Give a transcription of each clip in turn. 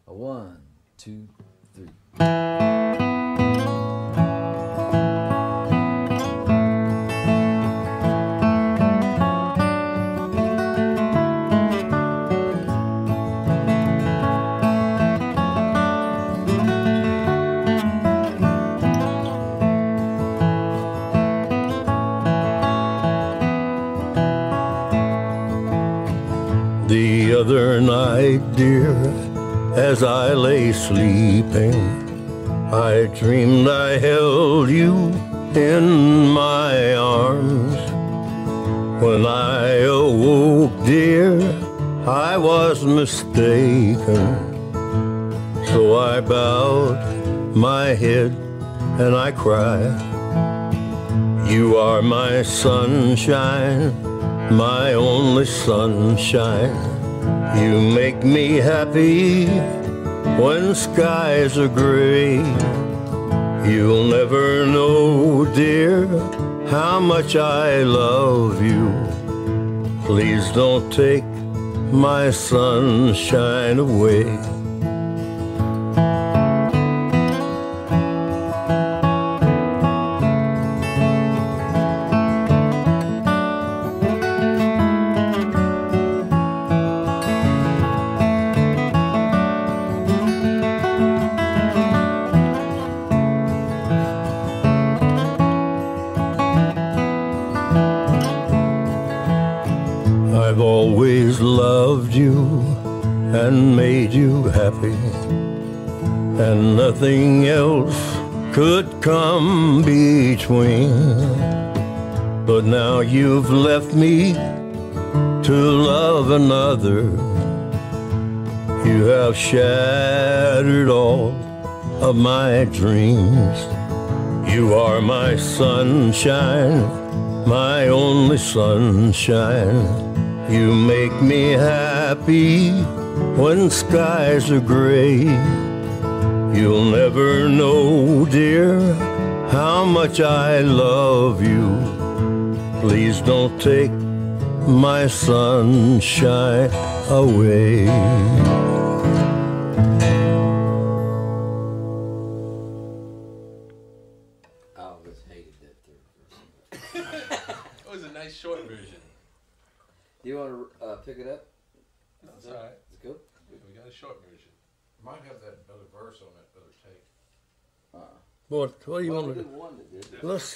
A 1, 2, 3. The other night, dear, as I lay sleeping, I dreamed I held you in my arms. When I awoke, dear, I was mistaken. So I bowed my head and I cried. You are my sunshine, my only sunshine. You make me happy when skies are gray. You'll never know, dear, how much I love you. Please don't take my sunshine away. I've always loved you and made you happy, and nothing else could come between. But now you've left me to love another. You have shattered all of my dreams. You are my sunshine, my only sunshine. You make me happy when skies are gray. You'll never know, dear, how much I love you. Please don't take my sunshine away. I always hated that third verse. It was a nice short version. Do you want to pick it up? No, it's all right. It's good. We got a short version. Might have that other verse on that other tape. What do you want to do? One that did. Let's,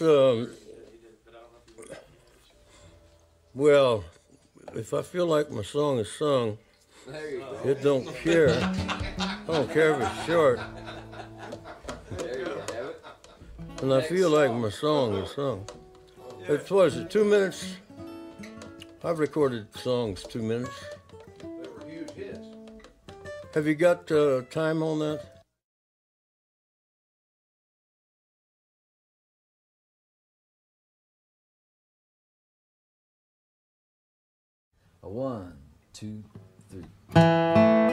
well, if I feel like my song is sung, There you go. it don't care. I don't care if it's short. There you have it. And I feel like my song is sung. It's, what is it, 2 minutes? I've recorded songs 2 minutes. They were huge hits. Have you got time on that? A 1, 2, 3.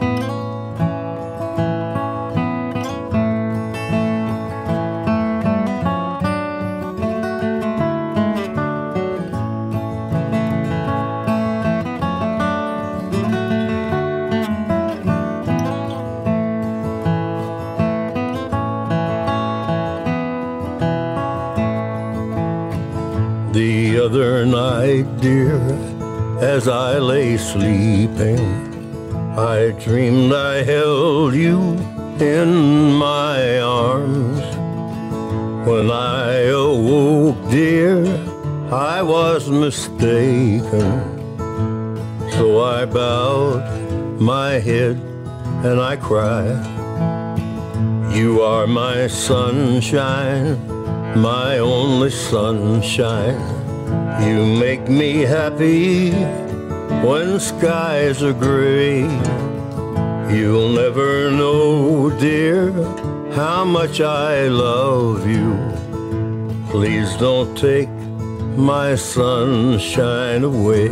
The other night, dear, as I lay sleeping, I dreamed I held you in my arms. When I awoke, dear, I was mistaken. So I bowed my head and I cried. You are my sunshine, my only sunshine. You make me happy when skies are gray. You'll never know, dear, how much I love you. Please don't take my sunshine away.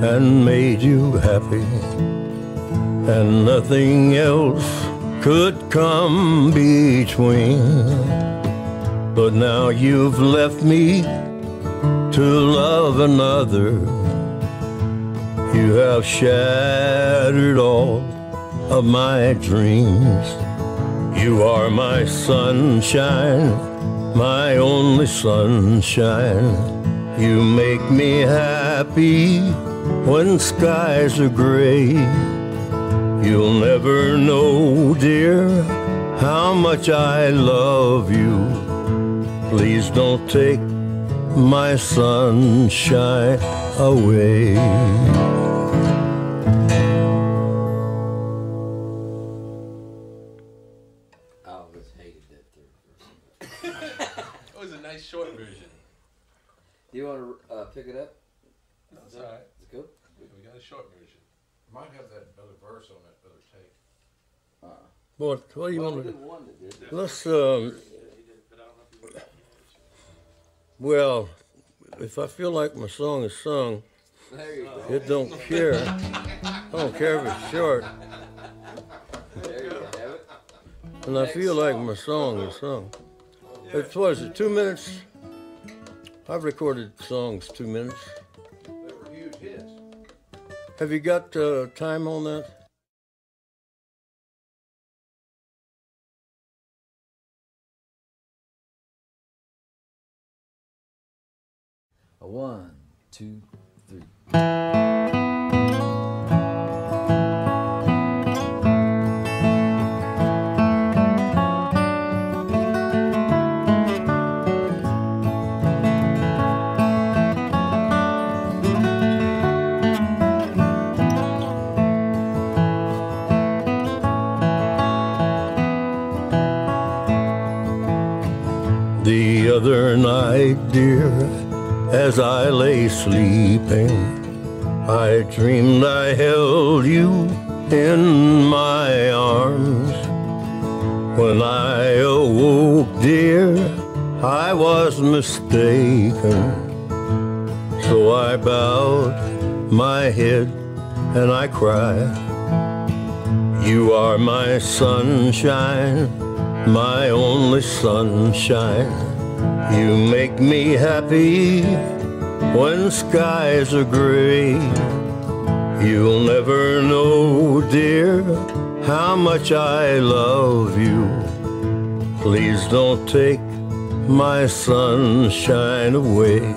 and made you happy, and nothing else could come between. But now you've left me to love another. You have shattered all of my dreams. You are my sunshine, my only sunshine. You make me happy when skies are gray. You'll never know, dear, how much I love you. Please don't take my sunshine away. I always hated that third verse. It was a nice short version. Do you want to pick it up? No, it's alright. Let's go. We got a short version. Might have that other verse on that other tape. What do you want to do? One that did. Let's, well, if I feel like my song is sung, There you go. it don't care. I don't care if it's short. There you have it. And I feel like my song is sung. It's, what is it, 2 minutes? I've recorded songs 2 minutes. They were huge hits. Have you got time on that? A 1, 2, 3. The other night, dear, as I lay sleeping, I dreamed I held you in my arms. When I awoke, dear, I was mistaken. So I bowed my head and I cried. You are my sunshine, my only sunshine. You make me happy when skies are gray. You'll never know, dear, how much I love you. Please don't take my sunshine away.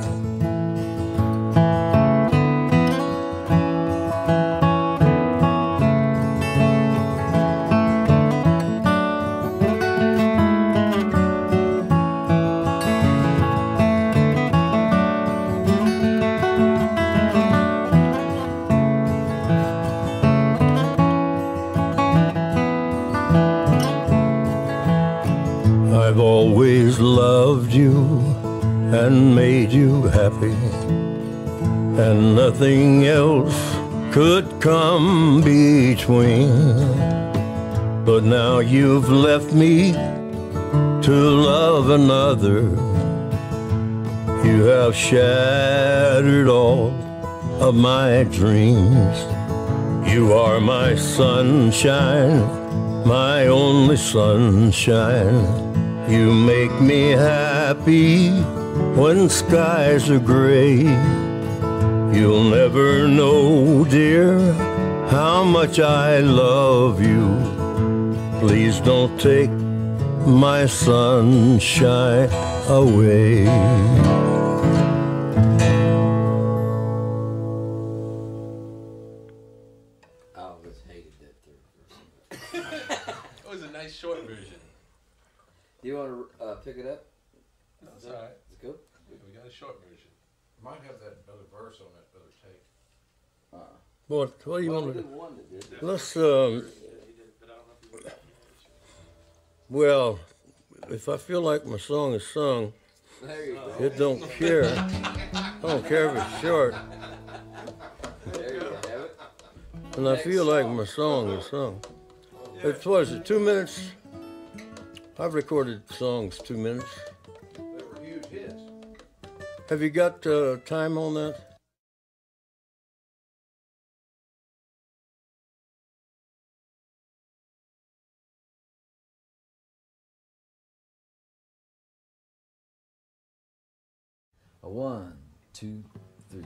I've always loved you and made you happy, and nothing else could come between. But now you've left me to love another. You have shattered all of my dreams. You are my sunshine, my only sunshine. You make me happy when skies are gray. You'll never know, dear, how much I love you. Please don't take my sunshine away. I always hated that third verse. It was a nice short version. Do you want to pick it up? No, it's alright. Let's go. We got a short version. Might have that other verse on that other tape. What do you want to do? One that did. Let's, well, if I feel like my song is sung, There you go. it don't care. I don't care if it's short. There you have it. And I feel like my song is sung. It's, what is it, 2 minutes? I've recorded songs 2 minutes. They were huge hits. Have you got time on that? A 1, 2, 3.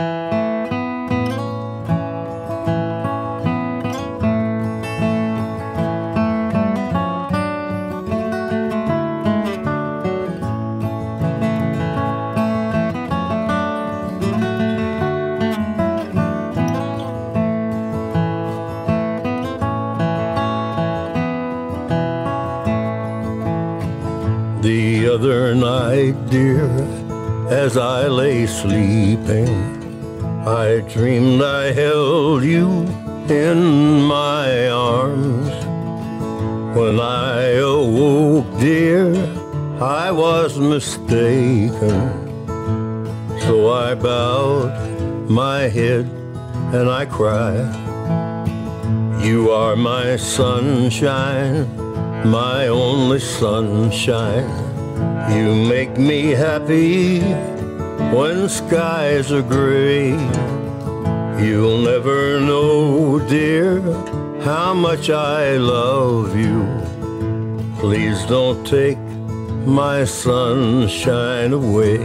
The other night, dear, as I lay sleeping, I dreamed I held you in my arms. When I awoke, dear, I was mistaken. So I bowed my head and I cried. You are my sunshine, my only sunshine. You make me happy when skies are gray. You'll never know, dear, how much I love you. Please don't take my sunshine away.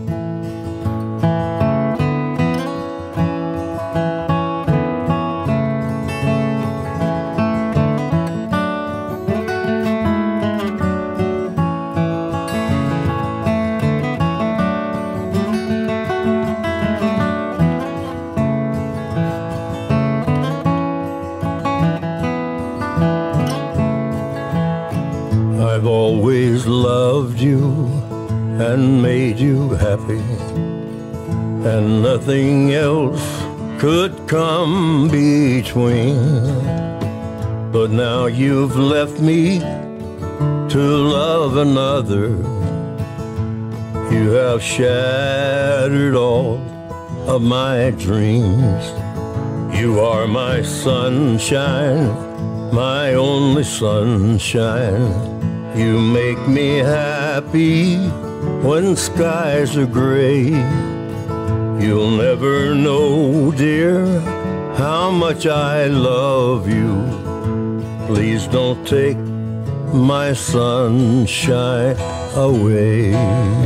I've always loved you and made you happy, and nothing else could come between. But now you've left me to love another. You have shattered all of my dreams. You are my sunshine, my only sunshine. You make me happy when skies are gray. You'll never know, dear, how much I love you. Please don't take my sunshine away.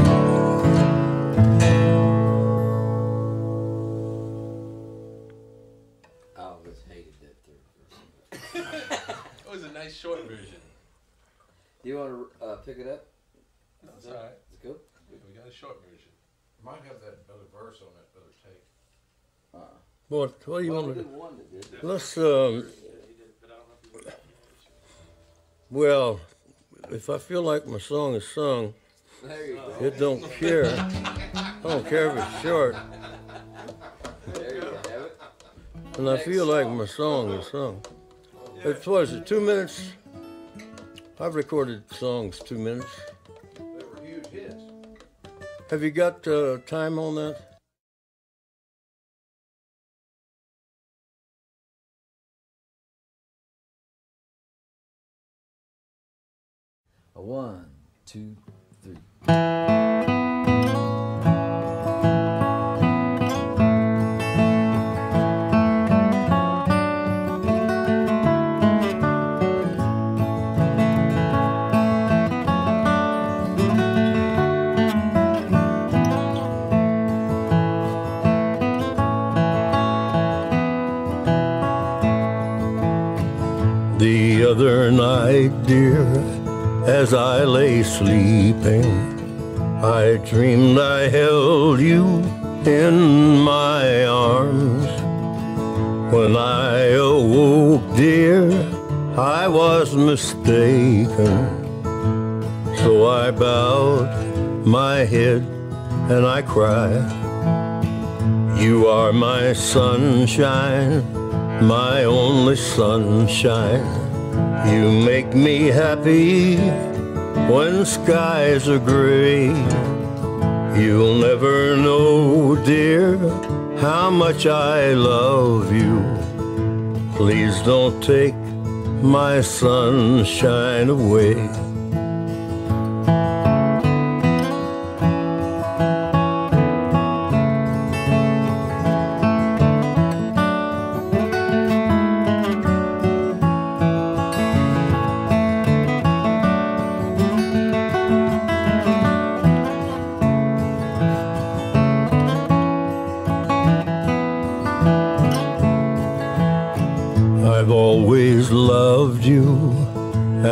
I always hated that third verse. It was a nice short version. Do you want to pick it up? No, it's alright. It's good. We got a short version. Might have that other verse on that other tape. What do you want to do? One that did it. Let's, well, if I feel like my song is sung, There you go. it don't care. I don't care if it's short. There you have it. And I feel like my song is sung. It's, what is it, 2 minutes? I've recorded songs 2 minutes. They were huge hits. Have you got time on that? A 1, 2, 3. The other night, dear, as I lay sleeping, I dreamed I held you in my arms. When I awoke, dear, I was mistaken. So I bowed my head and I cried. You are my sunshine, my only sunshine. You make me happy when skies are gray. You'll never know, dear, how much I love you. Please don't take my sunshine away.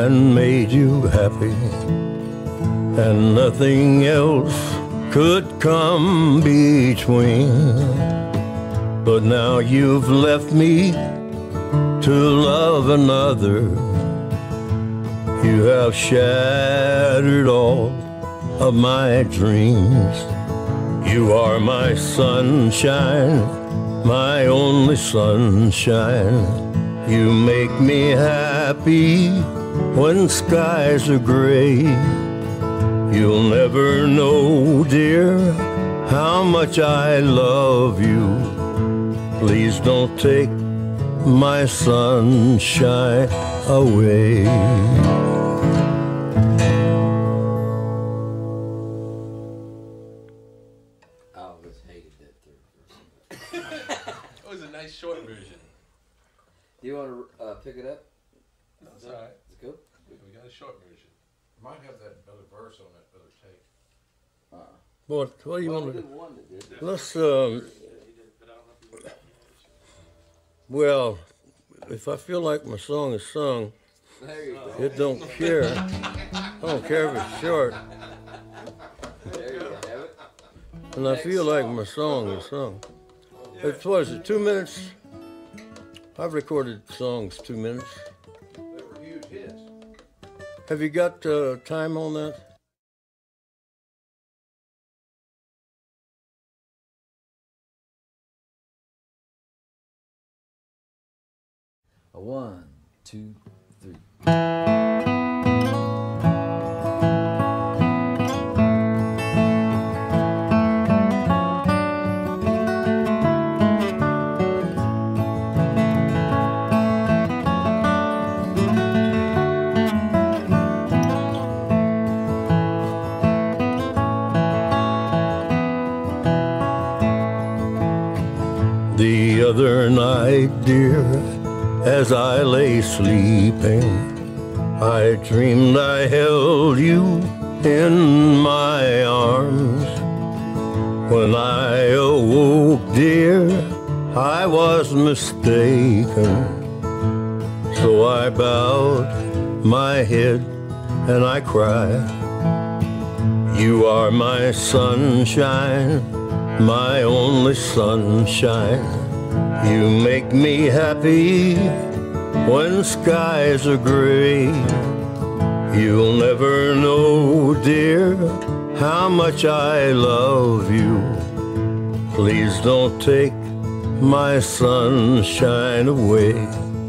and made you happy, and nothing else could come between. But now you've left me to love another. You have shattered all of my dreams. You are my sunshine, my only sunshine. You make me happy when skies are gray. You'll never know, dear, how much I love you. Please don't take my sunshine away. I always hated that third verse. It was a nice short version. Do you want to pick it up? No, it's alright. Is it cool? We got a short version. Might have that other verse on that other tape. What do you Well, want we to did one that did. Let's, well, if I feel like my song is sung, There you go. it don't care. I don't care if it's short. There you have it. And I feel like my song is sung. It's, what is it, 2 minutes? I've recorded songs 2 minutes. They were huge hits. Have you got time on that? A 1, 2, 3. The other night, dear, as I lay sleeping, I dreamed I held you in my arms. When I awoke, dear, I was mistaken. So I bowed my head and I cried. You are my sunshine, my only sunshine. You make me happy when skies are gray. You'll never know, dear, how much I love you. Please don't take my sunshine away.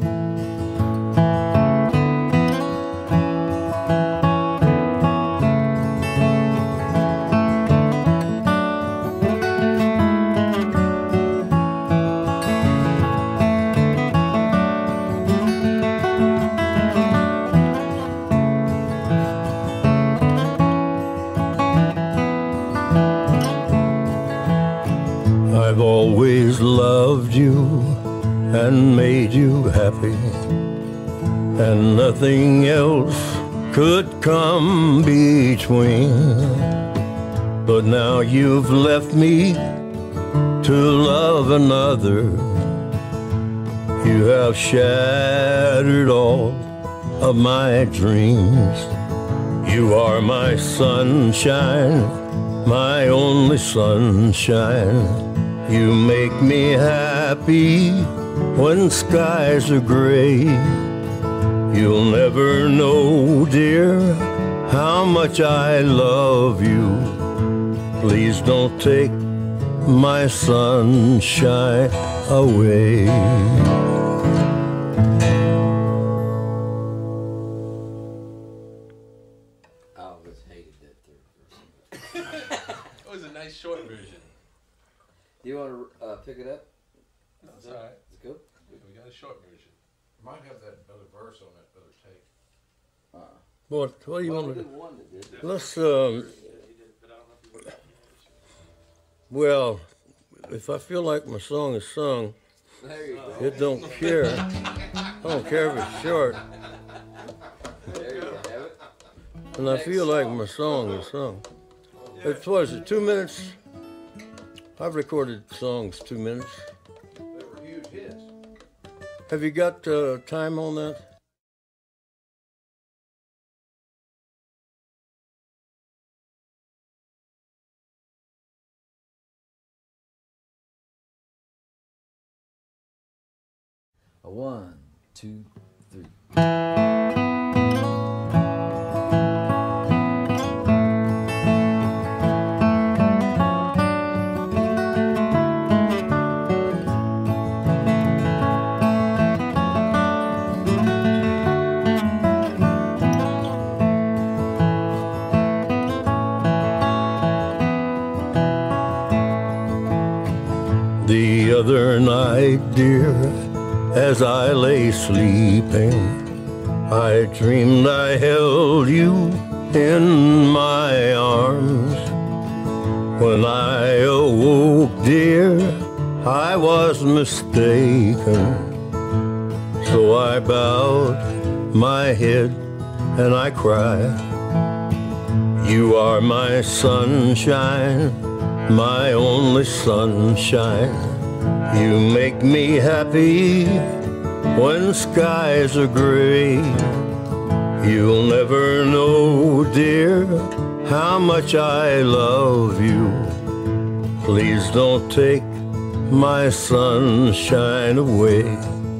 I've always loved you and made you happy, and nothing else could come between. But now you've left me to love another. You have shattered all of my dreams. You are my sunshine, my only sunshine. You make me happy when skies are gray. You'll never know, dear, how much I love you. Please don't take my sunshine away. I always hated that third verse. It was a nice short version. Do you want to pick it up? No, it's alright. Is it cool? We got a short version. Might have that other verse on that other tape. What do you Well, want we to did one that did. Let's, well, if I feel like my song is sung, There you go. it don't care. I don't care if it's short. There you have it. And I feel like my song is sung. It's, what is it, 2 minutes? I've recorded songs 2 minutes. They were huge hits. Have you got time on that? A 1, 2, 3. The other night, dear, as I lay sleeping, I dreamed I held you in my arms. When I awoke, dear, I was mistaken. So I bowed my head and I cried. You are my sunshine, my only sunshine. You make me happy when skies are gray. You'll never know, dear, how much I love you. Please don't take my sunshine away.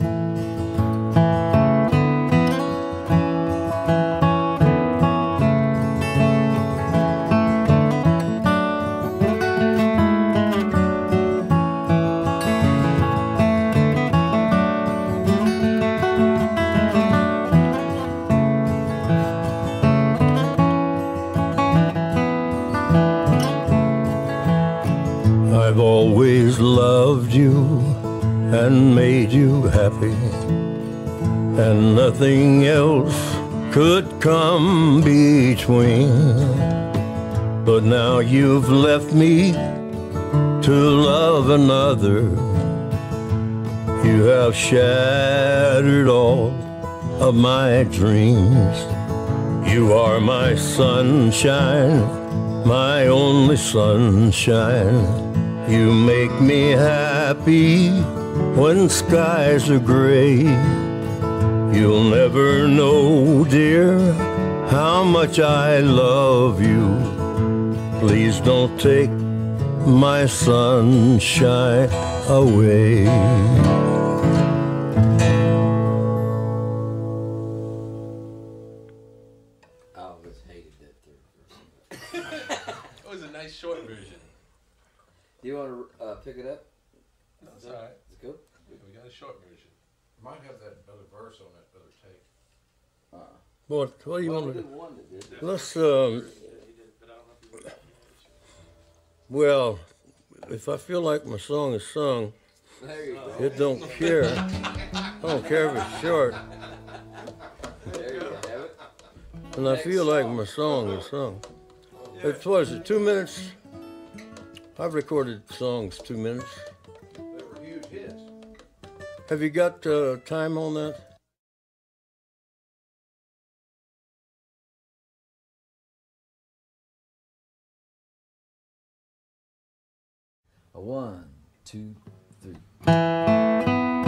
I've always loved you and made you happy, and nothing else could come between. But now you've left me to love another. You have shattered all of my dreams. You are my sunshine, my only sunshine. You make me happy when skies are gray. You'll never know, dear, how much I love you. Please don't take my sunshine away. I always hated that third verse. It was a nice short version. Do you want to pick it up? No, it's alright. Is it good? We got a short version. Might have that other verse on that other tape. What do you Well, want we to did one that did it. Let's, well, if I feel like my song is sung, There you go. it don't care. I don't care if it's short. There you have it. And I feel like my song is sung. It's, what is it, 2 minutes? I've recorded songs 2 minutes. They were huge hits. Have you got time on that? A 1, 2, 3.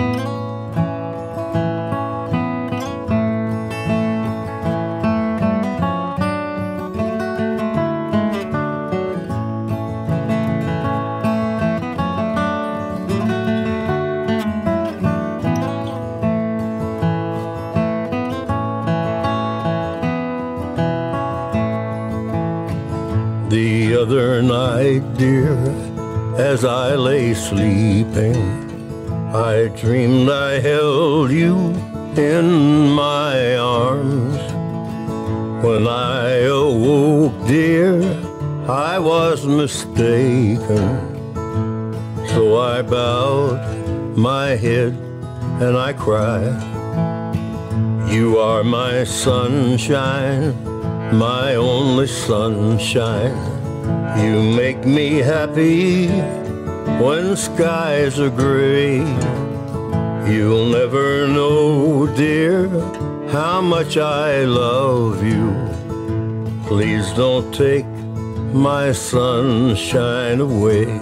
The other night, dear, as I lay sleeping, I dreamed I held you in my arms. When I awoke, dear, I was mistaken. So I bowed my head and I cried. You are my sunshine, my only sunshine. You make me happy when skies are gray. You'll never know, dear, how much I love you. Please don't take my sunshine away.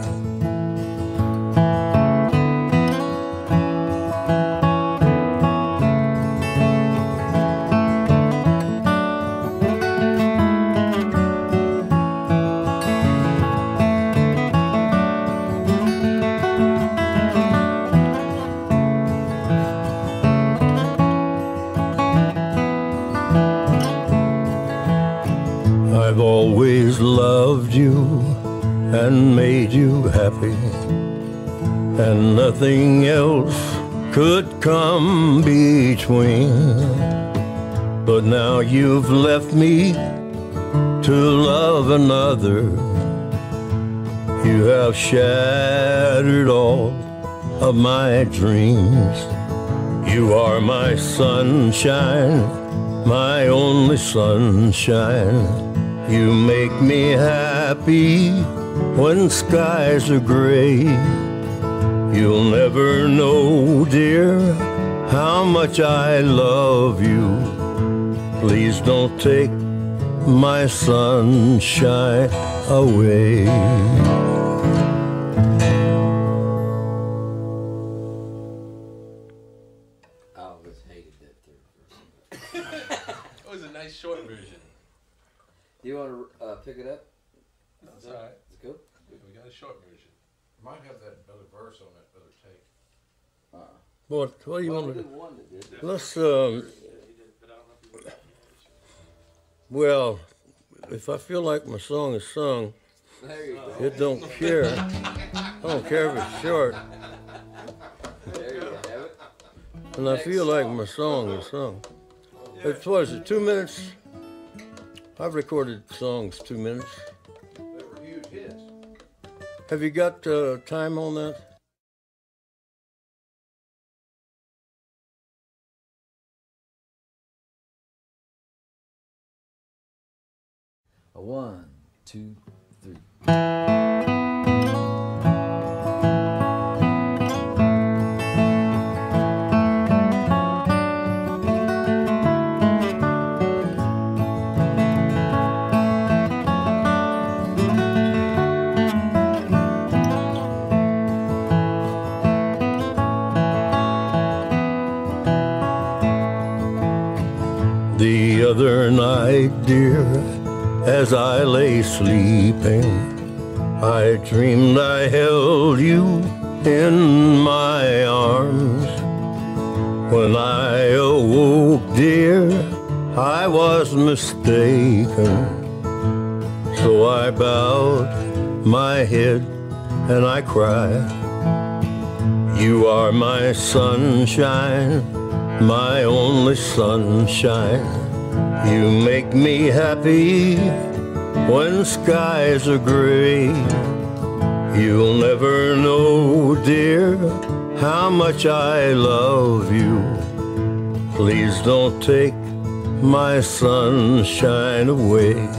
loved you and made you happy, and nothing else could come between. But now you've left me to love another. You have shattered all of my dreams. You are my sunshine, my only sunshine. You make me happy when skies are gray. You'll never know, dear, how much I love you. Please don't take my sunshine away. I always hated that third verse. It was a nice short version. Do you want to pick it up? No, it's alright. It's cool. We got a short version. Might have that other verse on that other tape. What do you want to do? One that did. Let's, well, if I feel like my song is sung, There you go. it don't care. I don't care if it's short. There you have it. And I feel like my song is sung. It's, what is it, 2 minutes? I've recorded songs 2 minutes. They were huge hits. Have you got time on that? A 1, 2, 3. The other night, dear, as I lay sleeping, I dreamed I held you in my arms. When I awoke, dear, I was mistaken. So I bowed my head and I cried. You are my sunshine, my only sunshine. You make me happy when skies are gray. You'll never know, dear, how much I love you. Please don't take my sunshine away.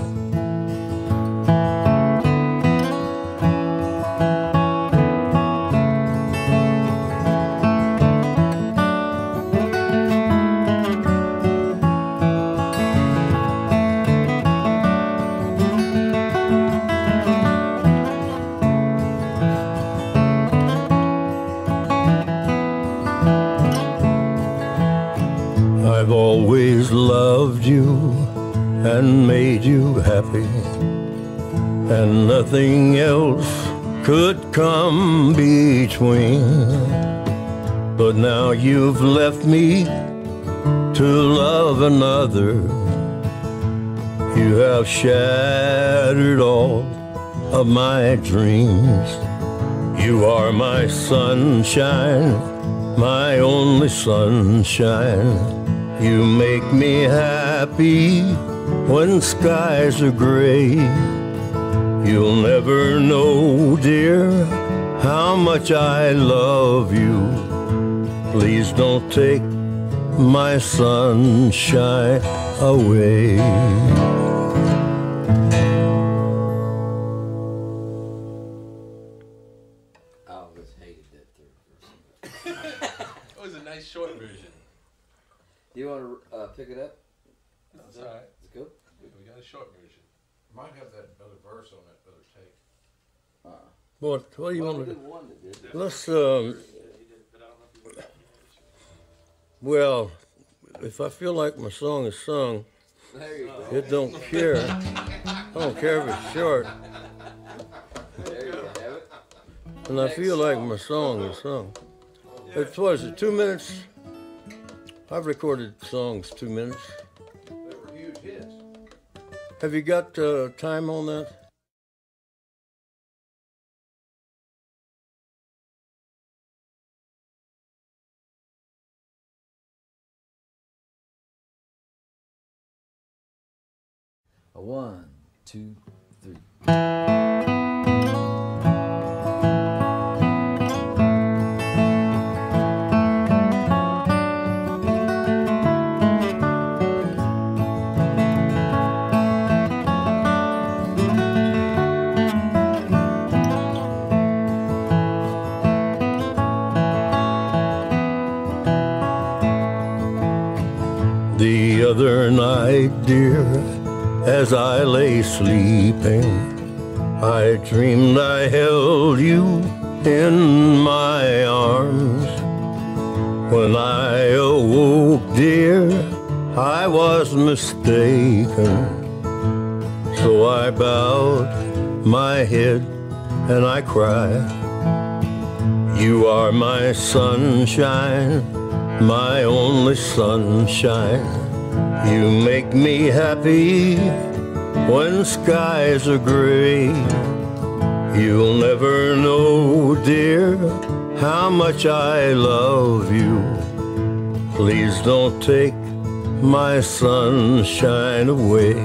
I've always loved you and made you happy, and nothing else could come between. But now you've left me to love another. You have shattered all of my dreams. You are my sunshine, my only sunshine. You make me happy when skies are gray. You'll never know, dear, how much I love you. Please don't take my sunshine away. I always hated that third verse. It was a nice short version. Do you want to pick it up? No, it's alright. It's cool. We got a short version. Might have that other verse on that other tape. What do you want to do? One that did. Let's, well, if I feel like my song is sung, There you go. it don't care. I don't care if it's short. There you have it. And I feel like my song is sung. It's, what is it, 2 minutes? I've recorded songs 2 minutes. They were huge hits. Have you got time on that? A 1, 2, 3. The other night, dear, as I lay sleeping, I dreamed I held you in my arms. When I awoke, dear, I was mistaken. So I bowed my head and I cried. You are my sunshine, my only sunshine. You make me happy when skies are gray. You'll never know, dear, how much I love you. Please don't take my sunshine away.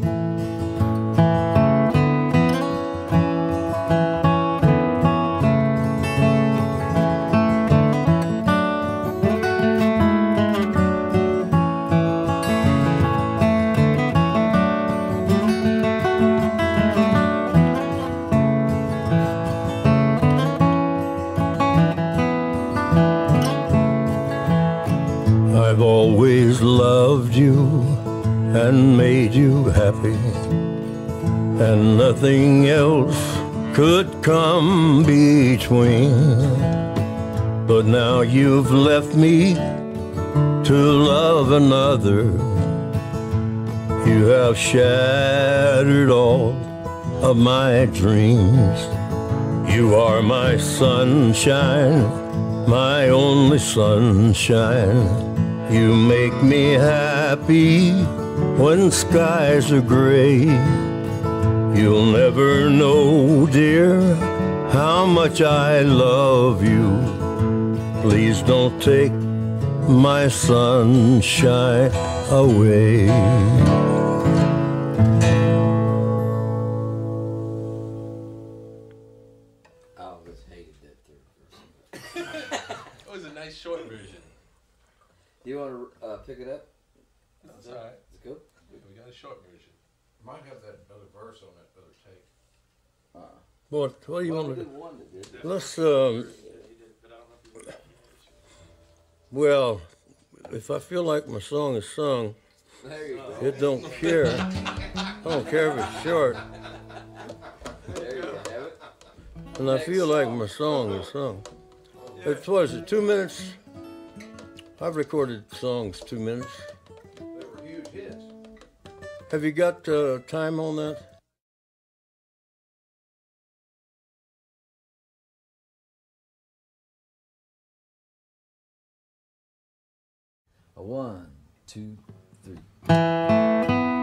I've always loved you and made you happy, and nothing else could come between. But now you've left me to love another. You have shattered all of my dreams. You are my sunshine, my only sunshine. You make me happy when skies are gray. You'll never know, dear, how much I love you. Please don't take my sunshine away. I always hated that third verse. It was a nice short version. You want to pick it up? No, it's alright. It's good. We got a short version. Might have that other verse on that other tape. What do you want to do? One that did. Let's, well, if I feel like my song is sung, There you go. it don't care. I don't care if it's short. There you have it. And I feel like my song is sung. It's, what is it, 2 minutes? I've recorded songs 2 minutes. They were huge hits. Have you got time on that? A 1, 2, 3.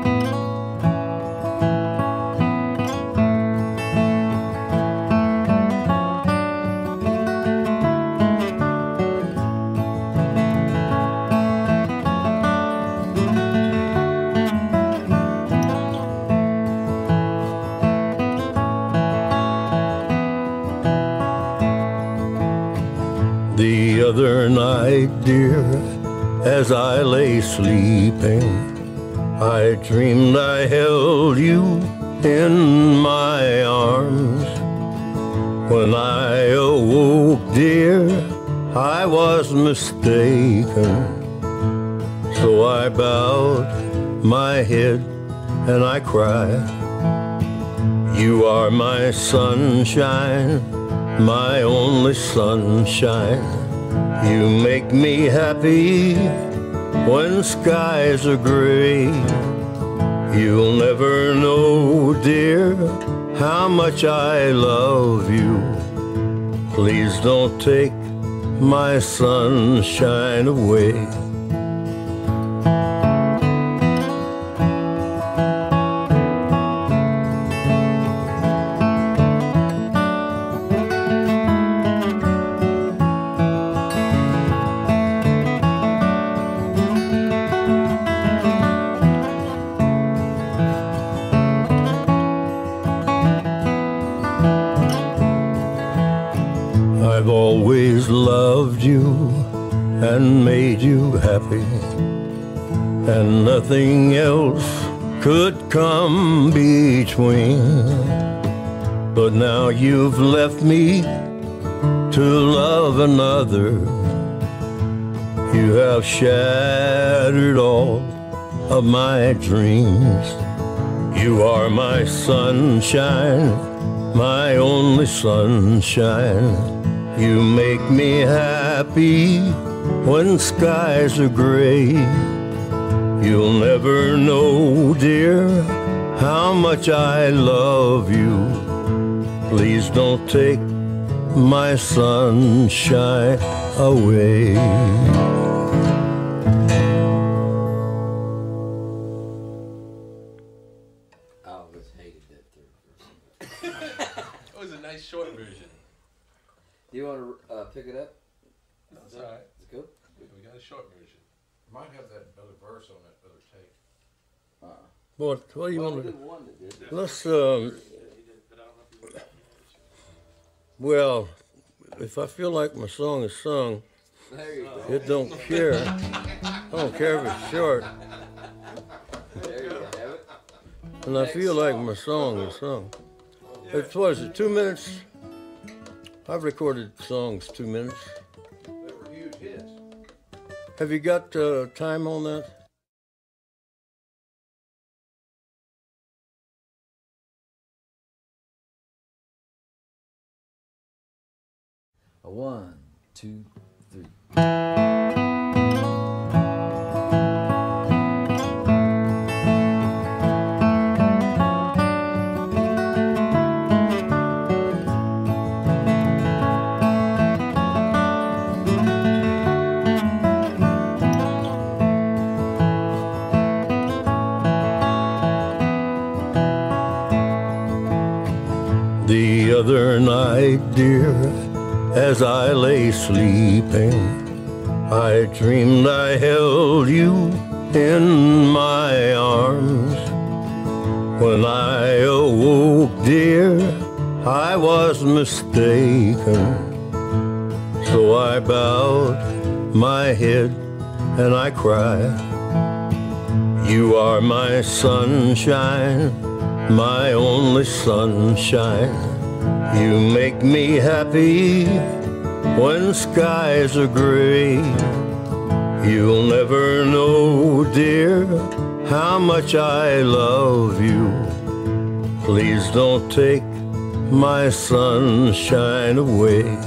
The other night, dear, as I lay sleeping, I dreamed I held you in my arms. When I awoke, dear, I was mistaken. So I bowed my head and I cried. You are my sunshine, my only sunshine. You make me happy when skies are gray. You'll never know, dear, how much I love you. Please don't take my sunshine away. and made you happy, and nothing else could come between. But now you've left me to love another. You have shattered all of my dreams. You are my sunshine, my only sunshine. You make me happy when skies are gray. You'll never know, dear, how much I love you. Please don't take my sunshine away. I always hated that third verse. It was a nice short version. Do you want to pick it up? No, it's alright. Is it good? We got a short version. Might have that other verse on that other tape. What do you Well, want we to did one that did. Let's, well, if I feel like my song is sung, There you go. it don't care. I don't care if it's short. There you have it. And I feel like my song is sung. It's, what is it, 2 minutes? I've recorded songs 2 minutes. They were huge hits. Have you got time on that? A 1, 2, 3. The other night, dear, as I lay sleeping, I dreamed I held you in my arms. When I awoke, dear, I was mistaken. So I bowed my head and I cried. You are my sunshine, my only sunshine. You make me happy when skies are gray. You'll never know, dear, how much I love you. Please don't take my sunshine away.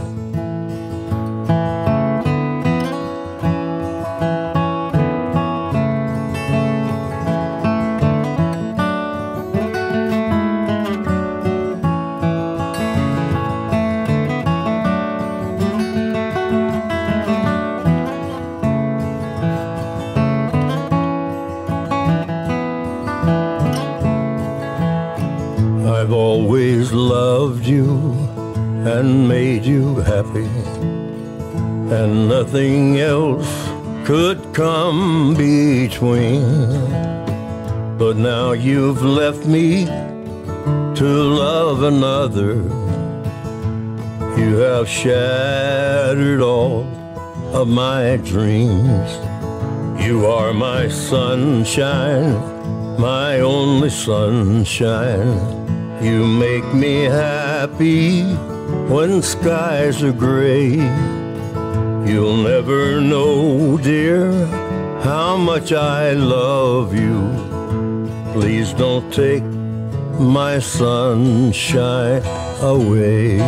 I've always loved you and made you happy, and nothing else could come between. But now you've left me to love another. You have shattered all of my dreams. You are my sunshine, my only sunshine. You make me happy when skies are gray. You'll never know, dear, how much I love you. Please don't take my sunshine away.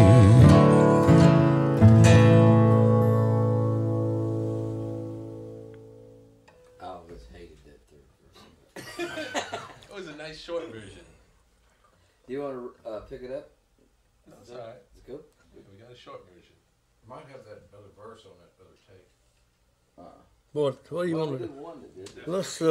I always hated that third verse. It was a nice short version. Do you want to pick it up? No, it's alright. Is it good? We got a short version. Might have that other verse on that other tape. What do you Well, we want to did one that did. Let's,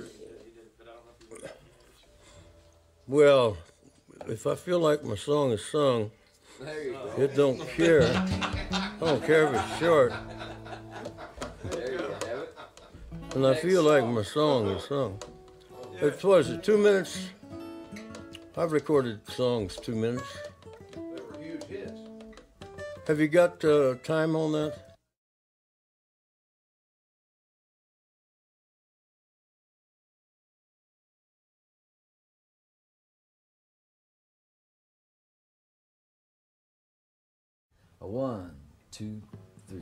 well, if I feel like my song is sung, There you go. it don't care. I don't care if it's short. There you have it. And I feel like my song is sung. It's, what is it, 2 minutes? I've recorded songs 2 minutes. They were huge hits. Have you got time on that? A 1, 2, 3.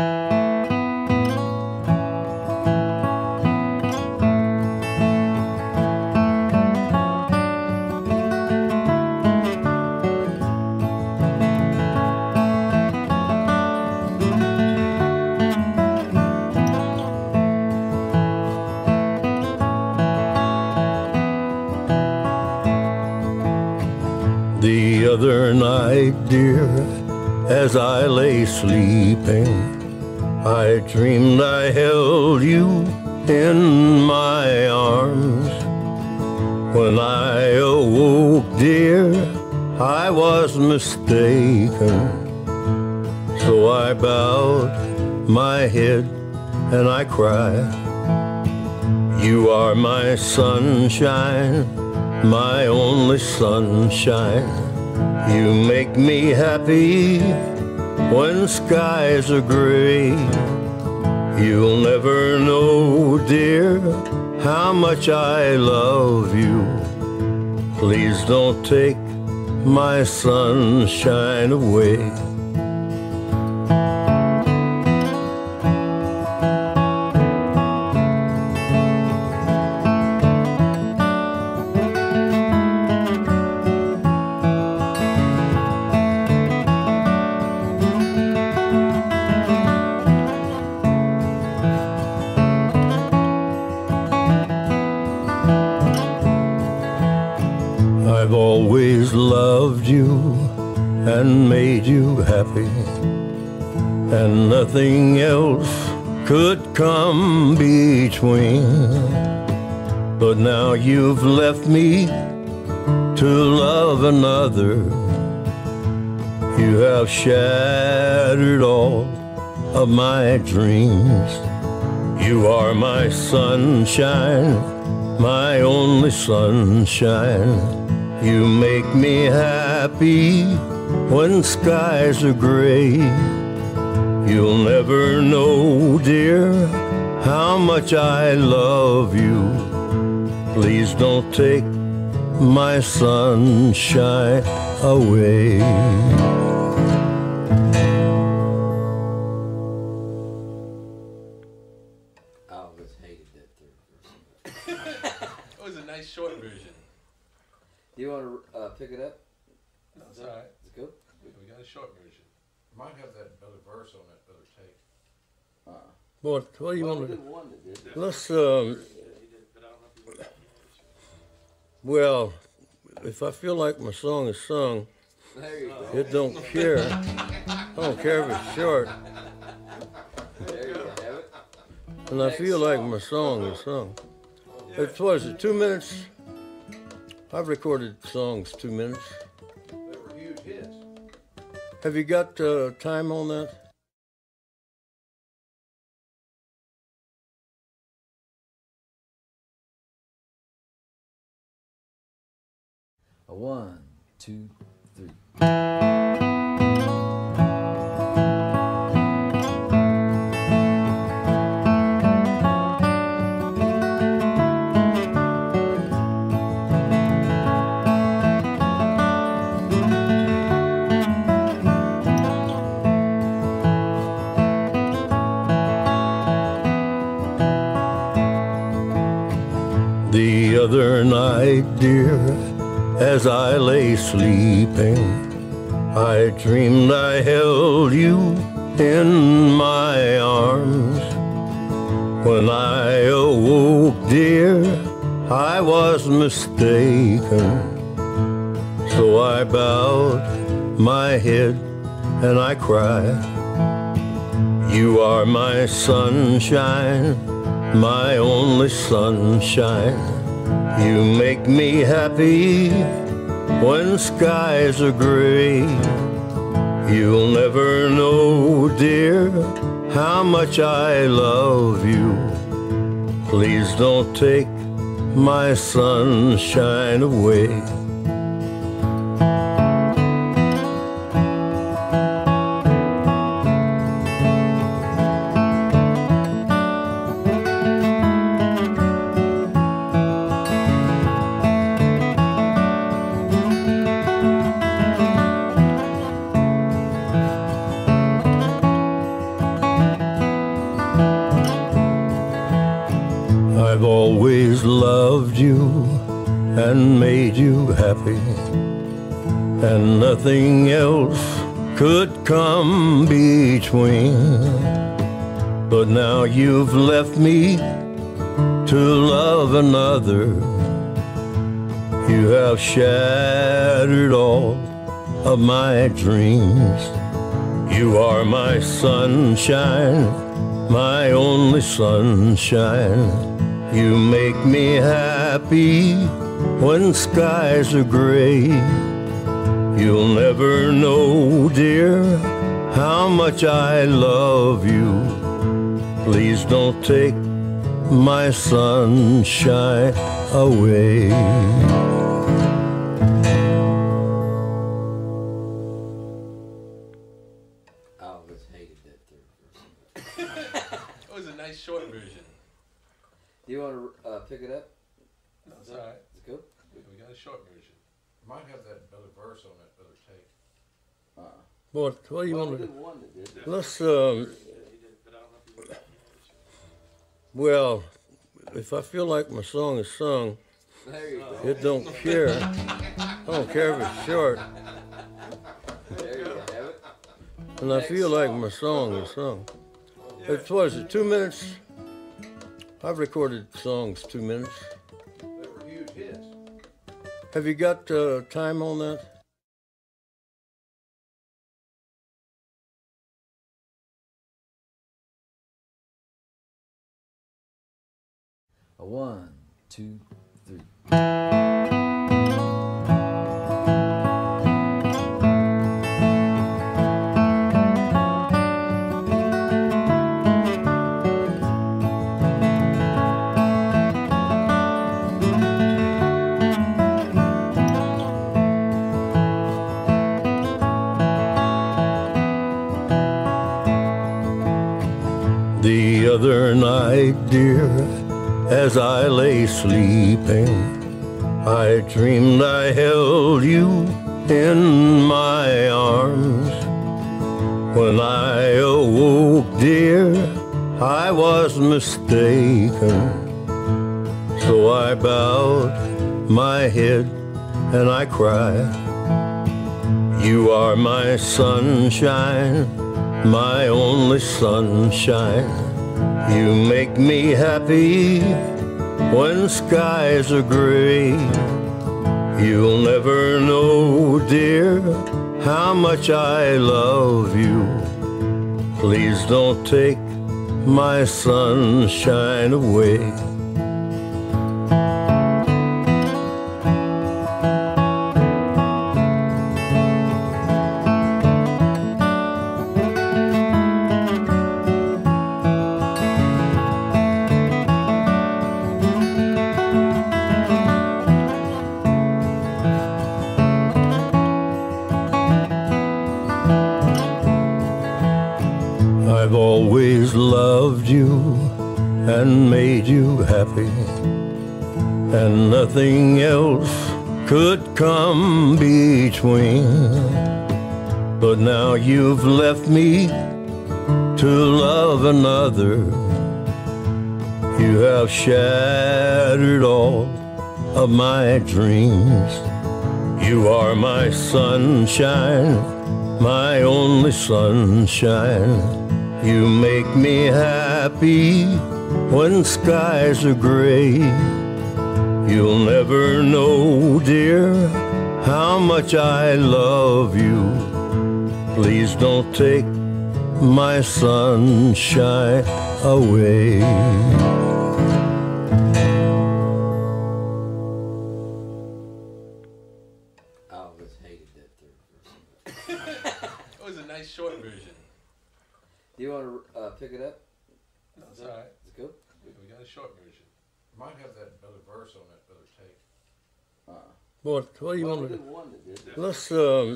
The other night, dear, as I lay sleeping, I dreamed I held you in my arms. When I awoke, dear, I was mistaken. So I bowed my head and I cried. You are my sunshine, my only sunshine. You make me happy when skies are gray. You'll never know, dear, how much I love you. Please don't take my sunshine away. I've always loved you and made you happy, and nothing else could come between. But now you've left me to love another. You have shattered all of my dreams. You are my sunshine, my only sunshine. You make me happy when skies are gray. You'll never know, dear, how much I love you. Please don't take my sunshine away. I always hated that third verse. It was a nice short version. Do you want to pick it up? No, it's alright. It's good. We got a short version. Might have that other verse on that other tape. What do you want to do? One that did. Let's, well, if I feel like my song is sung, There you go. it don't care. I don't care if it's short. There you have it. And I feel like my song is sung. It's, what is it, 2 minutes? I've recorded songs 2 minutes. They were huge hits. Have you got time on that? A 1, 2, 3. The other night, dear, as I lay sleeping, I dreamed I held you in my arms. When I awoke, dear, I was mistaken. So I bowed my head and I cried. You are my sunshine, my only sunshine. You make me happy when skies are gray. You'll never know, dear, how much I love you. Please don't take my sunshine away. and made you happy, and nothing else could come between. But now you've left me to love another. You have shattered all of my dreams. You are my sunshine, my only sunshine. You make me happy when skies are gray. You'll never know, dear, how much I love you. Please don't take my sunshine away. I always hated that third verse. It was a nice short version. Do you want to pick it up? No, it's alright. Is it good? We got a short version. Might have that other verse on that other tape. What do you Well, want we to did one that did. Let's, well, if I feel like my song is sung, There you go. it don't care. I don't care if it's short. There you have it. And I feel like my song is sung. It's, what is it, 2 minutes? I've recorded songs 2 minutes. They were huge hits. Have you got time on that? A 1, 2, 3. The other night, dear, as I lay sleeping, I dreamed I held you in my arms. When I awoke, dear, I was mistaken. So I bowed my head and I cried. You are my sunshine, my only sunshine. You make me happy when skies are gray. You'll never know, dear, how much I love you. Please don't take my sunshine away. I've always loved you and made you happy, and nothing else could come between. But now you've left me to love another. You have shattered all of my dreams. You are my sunshine, my only sunshine. You make me happy when skies are gray. You'll never know, dear, how much I love you. Please don't take my sunshine away. I always hated that third verse. It was a nice short version. Do you want to pick it up? No, it's alright. Is it good? We got a short version. Might have that other verse on that other tape. What do you Well, want we to did one that did. Let's,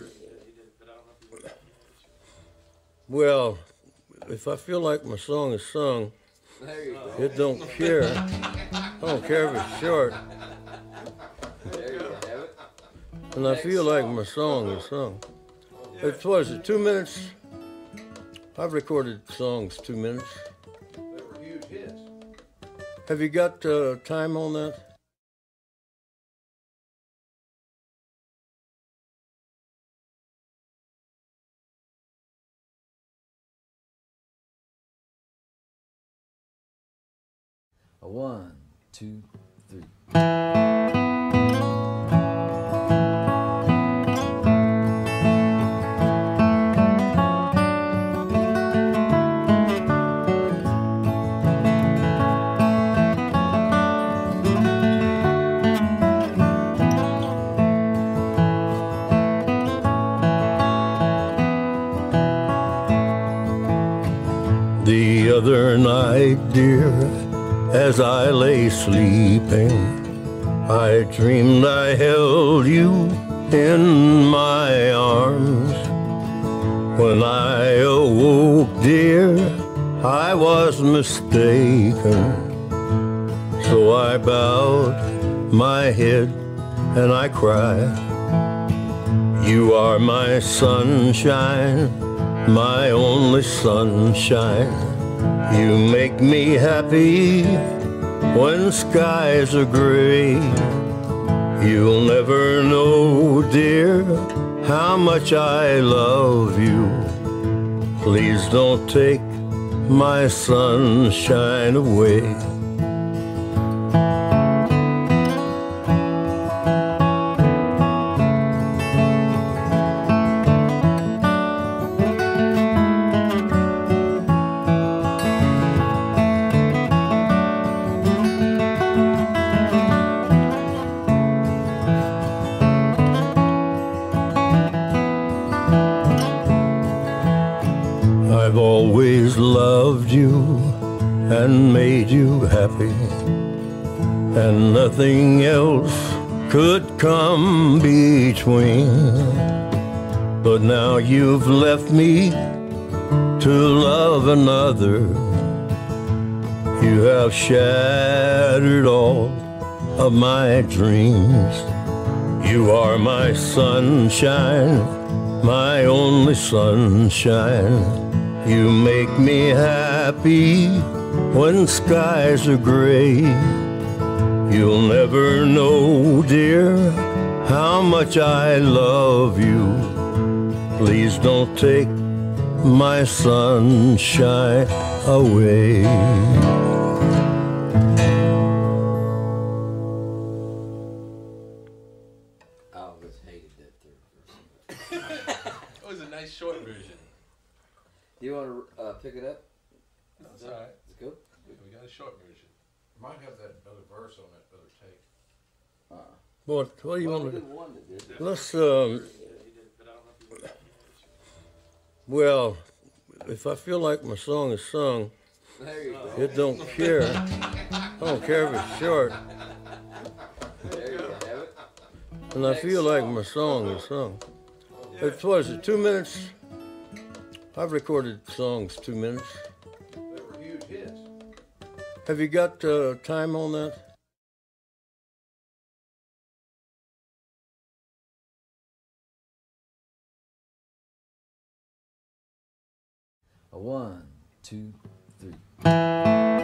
well, if I feel like my song is sung, There you go. it don't care. I don't care if it's short. There you have it. And I feel like my song is sung. It's, what is it, 2 minutes? I've recorded songs 2 minutes. They were huge hits. Have you got time on that? A 1, 2, 3. The other night, dear, as I lay sleeping, I dreamed I held you in my arms. When I awoke, dear, I was mistaken. So I bowed my head and I cried. You are my sunshine, my only sunshine. You make me happy when skies are gray. You'll never know, dear, how much I love you. Please don't take my sunshine away. I've always loved you and made you happy, and nothing else could come between. But now you've left me to love another. You have shattered all of my dreams. You are my sunshine, my only sunshine. You make me happy when skies are gray. You'll never know, dear, how much I love you. Please don't take my sunshine away. I always hated that third verse. It was a nice short version. Do you want to pick it up? No, it's alright. It's good. We got a short version. Might have that other verse on that other tape. What do you want to do? One that did. Let's, well, if I feel like my song is sung, There you go. it don't care. I don't care if it's short. There you have it. And I feel like my song is sung. It's, what is it, 2 minutes? I've recorded songs 2 minutes. They were huge hits. Have you got time on that? A 1, 2, 3.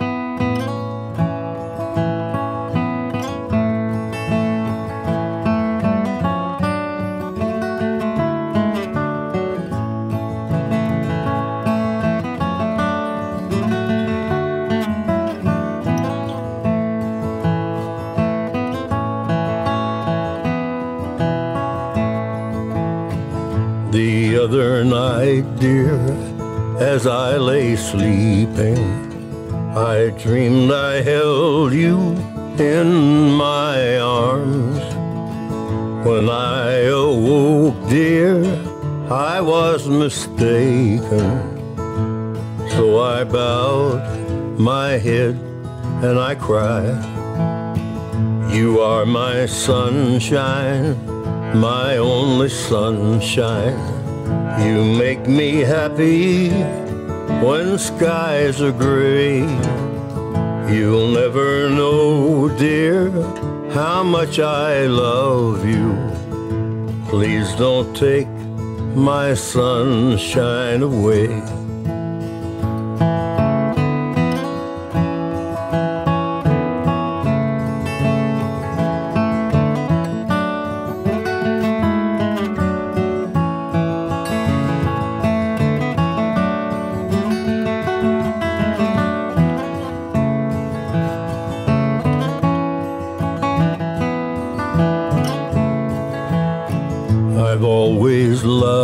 The other night, dear, as I lay sleeping, I dreamed I held you in my arms. When I awoke, dear, I was mistaken. So I bowed my head and I cried. You are my sunshine, my only sunshine. You make me happy when skies are gray. You'll never know, dear, how much I love you. Please don't take my sunshine away.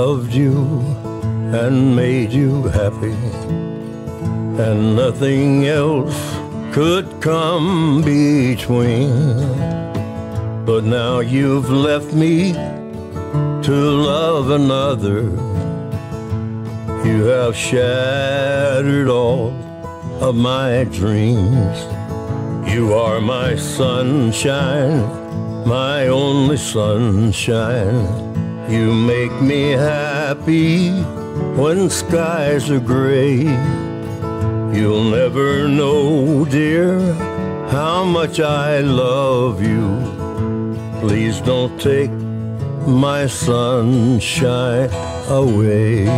loved you and made you happy, and nothing else could come between. But now you've left me to love another. You have shattered all of my dreams. You are my sunshine, my only sunshine. You make me happy when skies are gray. You'll never know, dear, how much I love you. Please don't take my sunshine away.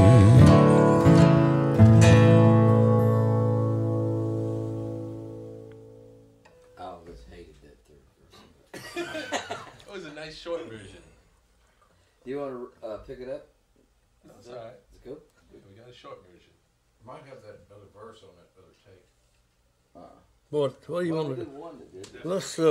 I always hated that third verse. It was a nice short version. Do you want to pick it up? No, it's alright. Is it good? We got a short version. Might have that other verse on that other tape. What do you Well, want we to did one that did. Let's,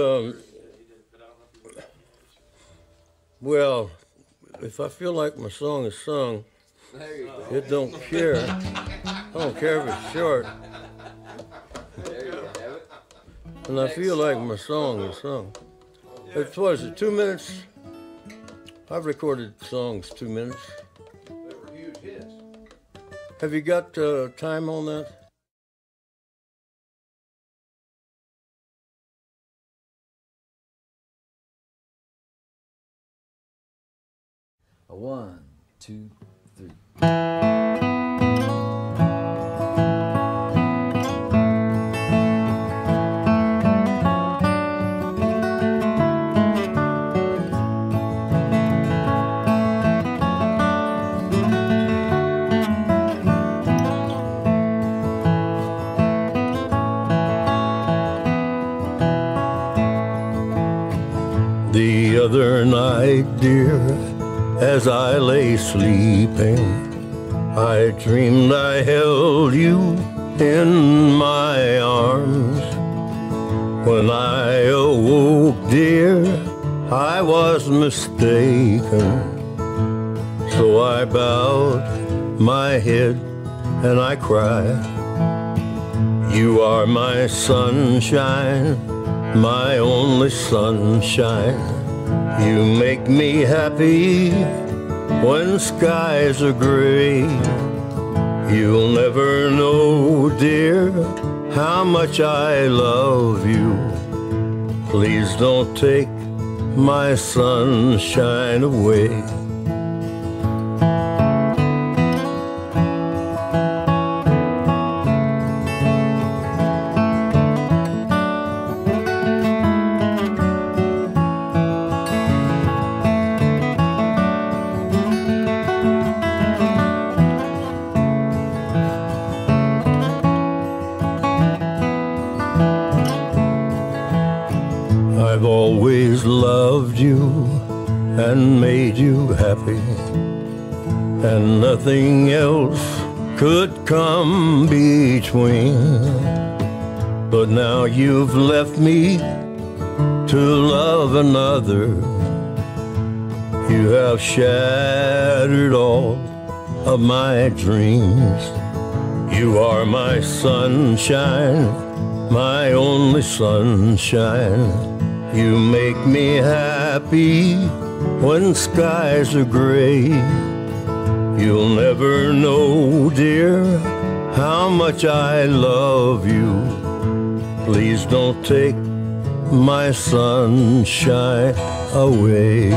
well, if I feel like my song is sung, There you go. it don't care. I don't care if it's short. There you have it. And I feel like my song is sung. It's, what is it, 2 minutes? I've recorded songs 2 minutes. They were huge hits. Have you got time on that? A 1, 2, 3. The other night, dear, as I lay sleeping, I dreamed I held you in my arms. When I awoke, dear, I was mistaken. So I bowed my head and I cried. You are my sunshine, my only sunshine. You make me happy when skies are gray. You'll never know, dear, how much I love you. Please don't take my sunshine away. I've always loved you and made you happy, and nothing else could come between. But now you've left me to love another. You have shattered all of my dreams. You are my sunshine, my only sunshine. You make me happy when skies are gray. You'll never know, dear, how much I love you. Please don't take my sunshine away.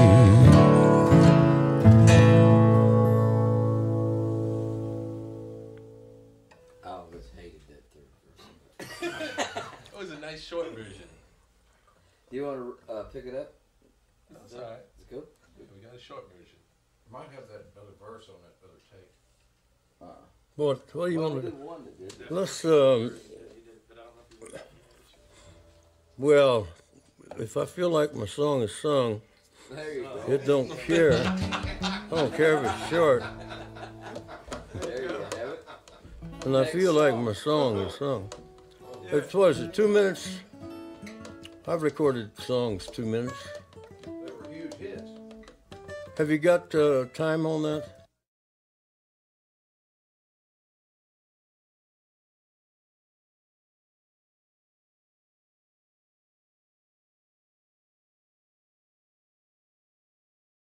I always hated that third verse. It was a nice short version. Do you want to pick it up? No, it's alright. Is it good? We got a short version. Might have that other verse on that other tape. What do you Well, want we to did one that did. Let's, well, if I feel like my song is sung, There you go. it don't care. I don't care if it's short. There you have it. And I feel like my song is sung. It's, what is it, 2 minutes? I've recorded songs 2 minutes. They were huge hits. Have you got time on that?